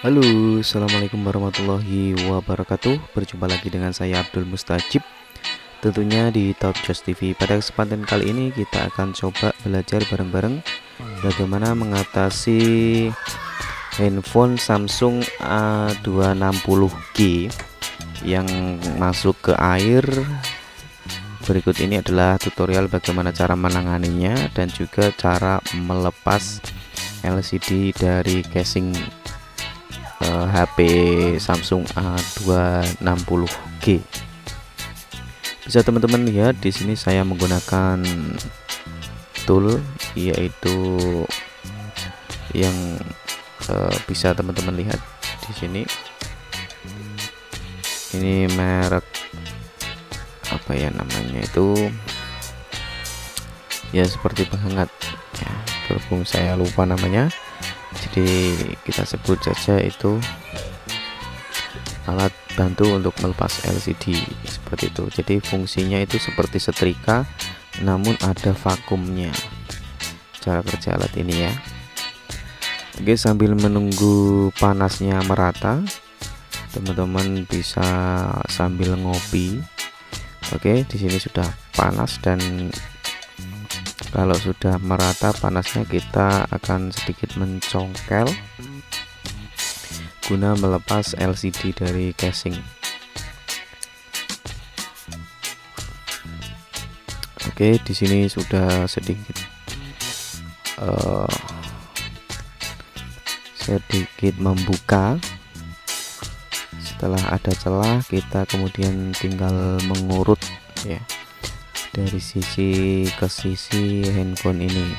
Halo, assalamualaikum warahmatullahi wabarakatuh. Berjumpa lagi dengan saya Abdul Mustajib, tentunya di Top Just TV. Pada kesempatan kali ini kita akan coba belajar bareng-bareng bagaimana mengatasi handphone Samsung A260G yang masuk ke air. Berikut ini adalah tutorial bagaimana cara menanganinya dan juga cara melepas LCD dari casing HP Samsung A260G. Bisa teman-teman lihat di sini saya menggunakan tool, yaitu yang bisa teman-teman lihat di sini. Ini merek apa ya namanya itu, ya seperti penghangat ya, berhubung saya lupa namanya, jadi kita sebut saja itu alat bantu untuk melepas LCD seperti itu. Jadi fungsinya itu seperti setrika namun ada vakumnya. Cara kerja alat ini ya. Oke, sambil menunggu panasnya merata, teman-teman bisa sambil ngopi. Oke, di sini sudah panas, dan kalau sudah merata panasnya kita akan sedikit mencongkel guna melepas LCD dari casing. Oke, di sini sudah sedikit membuka. Setelah ada celah, kita kemudian tinggal mengurut ya dari sisi ke sisi handphone ini.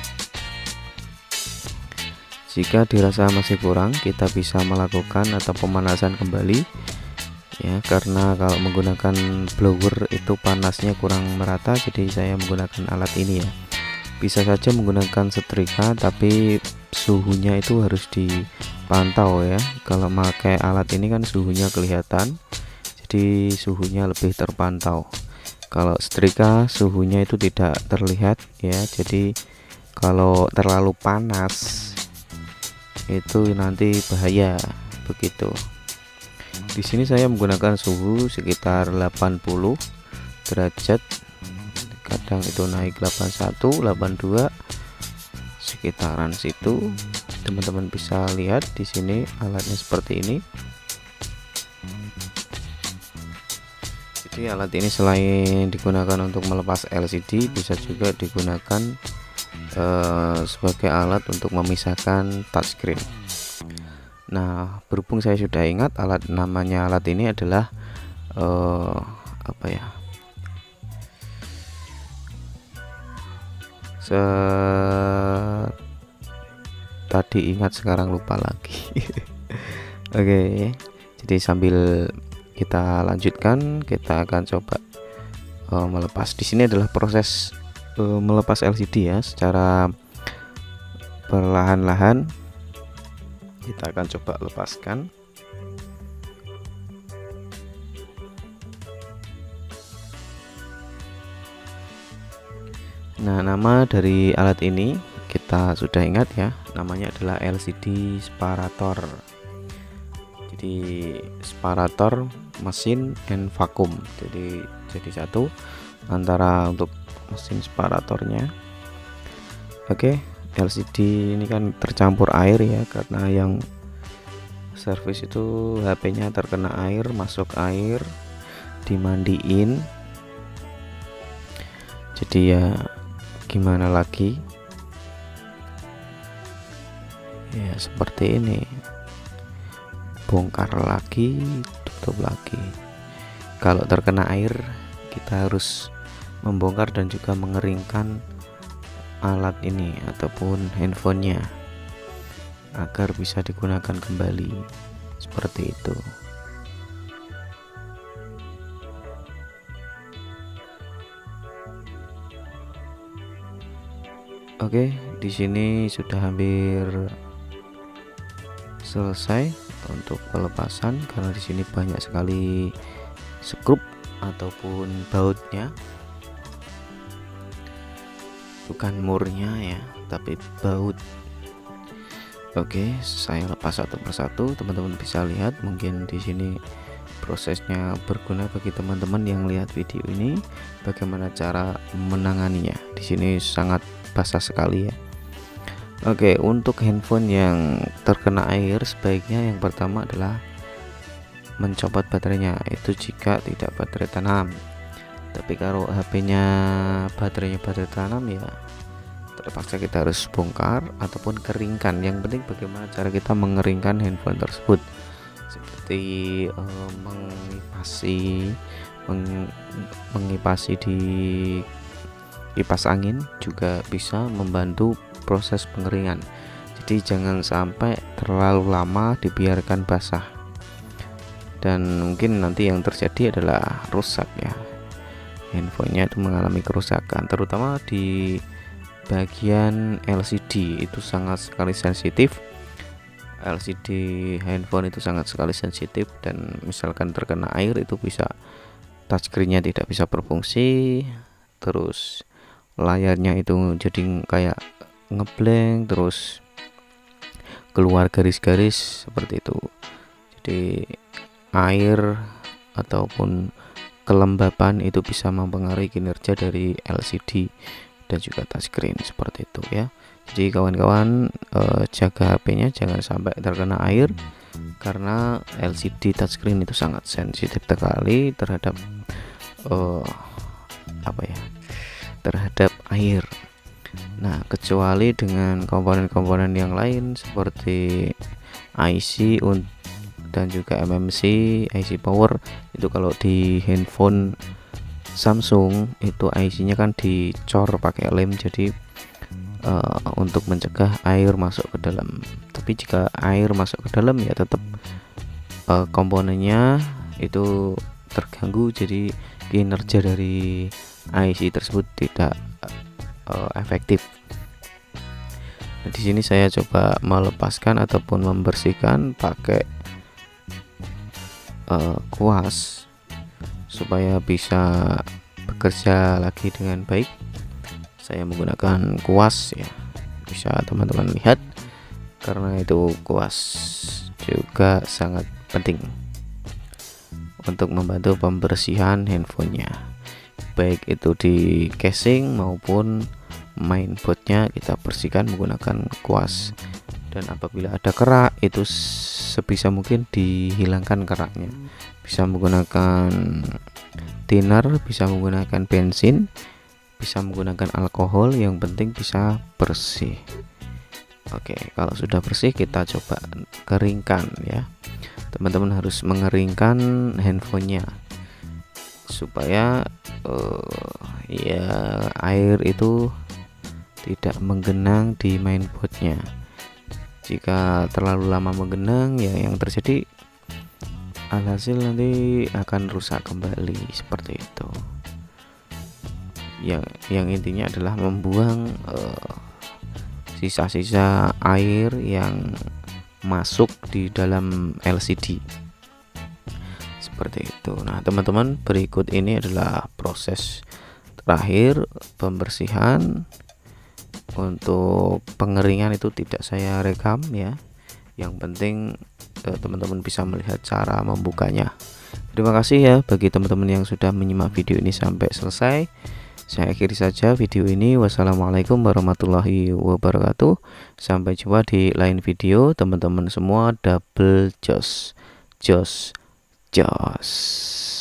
Jika dirasa masih kurang, kita bisa melakukan atau pemanasan kembali ya, karena kalau menggunakan blower itu panasnya kurang merata, jadi saya menggunakan alat ini ya. Bisa saja menggunakan setrika, tapi suhunya itu harus dipantau ya. Kalau pakai alat ini kan suhunya kelihatan, jadi suhunya lebih terpantau. Kalau setrika suhunya itu tidak terlihat ya, jadi kalau terlalu panas itu nanti bahaya begitu. Di sini saya menggunakan suhu sekitar 80 derajat, kadang itu naik 81, 82, sekitaran situ. Teman-teman bisa lihat di sini alatnya seperti ini. Jadi alat ini selain digunakan untuk melepas LCD, bisa juga digunakan sebagai alat untuk memisahkan touchscreen. Nah, berhubung saya sudah ingat namanya alat ini adalah apa ya? Tadi ingat sekarang lupa lagi. Oke, jadi sambil kita lanjutkan, kita akan coba melepas. Di sini adalah proses melepas LCD ya, secara perlahan-lahan kita akan coba lepaskan. Nah, nama dari alat ini kita sudah ingat ya, namanya adalah LCD separator. Jadi separator mesin and vakum, jadi satu antara untuk mesin separatornya. Oke, LCD ini kan tercampur air ya, karena yang servis itu HP-nya terkena air, masuk air, dimandiin. Jadi ya gimana lagi ya, seperti ini, bongkar lagi, tutup lagi. Kalau terkena air kita harus membongkar dan juga mengeringkan alat ini ataupun handphonenya agar bisa digunakan kembali seperti itu. Oke, di sini sudah hampir selesai untuk pelepasan, karena di sini banyak sekali skrup ataupun bautnya, bukan murnya ya, tapi baut. Oke, saya lepas satu persatu, teman-teman bisa lihat. Mungkin di sini prosesnya berguna bagi teman-teman yang lihat video ini, bagaimana cara menanganinya. Di sini sangat basah sekali ya. Oke, untuk handphone yang terkena air, sebaiknya yang pertama adalah mencopot baterainya, itu jika tidak baterai tanam. Tapi kalau HP-nya baterainya baterai tanam, ya terpaksa kita harus bongkar ataupun keringkan. Yang penting bagaimana cara kita mengeringkan handphone tersebut, seperti mengipasi di kipas angin juga bisa membantu proses pengeringan. Jadi jangan sampai terlalu lama dibiarkan basah, dan mungkin nanti yang terjadi adalah rusak ya, handphonenya itu mengalami kerusakan, terutama di bagian LCD. Itu sangat sekali sensitif. LCD handphone itu sangat sekali sensitif, dan misalkan terkena air itu bisa touchscreen-nya tidak bisa berfungsi, terus layarnya itu jadi kayak ngeblank, terus keluar garis-garis seperti itu. Jadi air ataupun kelembapan itu bisa mempengaruhi kinerja dari LCD dan juga touchscreen seperti itu ya. Jadi kawan-kawan, jaga HP-nya jangan sampai terkena air, karena LCD touchscreen itu sangat sensitif sekali terhadap terhadap air. Nah, kecuali dengan komponen-komponen yang lain seperti IC dan juga MMC, IC power. Itu kalau di handphone Samsung itu IC-nya kan dicor pakai lem, jadi untuk mencegah air masuk ke dalam. Tapi jika air masuk ke dalam, ya tetap komponennya itu terganggu, jadi kinerja dari IC tersebut tidak efektif. Nah, di sini saya coba melepaskan ataupun membersihkan pakai kuas supaya bisa bekerja lagi dengan baik. Saya menggunakan kuas ya, bisa teman-teman lihat, karena itu kuas juga sangat penting untuk membantu pembersihan handphonenya, baik itu di casing maupun mainboardnya kita bersihkan menggunakan kuas. Dan apabila ada kerak, itu sebisa mungkin dihilangkan keraknya, bisa menggunakan thinner, bisa menggunakan bensin, bisa menggunakan alkohol, yang penting bisa bersih. Oke, kalau sudah bersih kita coba keringkan ya. Teman-teman harus mengeringkan handphonenya supaya ya air itu tidak menggenang di mainboardnya. Jika terlalu lama menggenang, ya yang terjadi alhasil nanti akan rusak kembali seperti itu. Yang intinya adalah membuang sisa-sisa air yang masuk di dalam LCD seperti itu. Nah, teman-teman, berikut ini adalah proses terakhir pembersihan. Untuk pengeringan itu tidak saya rekam ya, yang penting teman-teman bisa melihat cara membukanya. Terima kasih ya bagi teman-teman yang sudah menyimak video ini sampai selesai. Saya akhiri saja video ini. Wassalamualaikum warahmatullahi wabarakatuh. Sampai jumpa di lain video. Teman-teman semua double jos.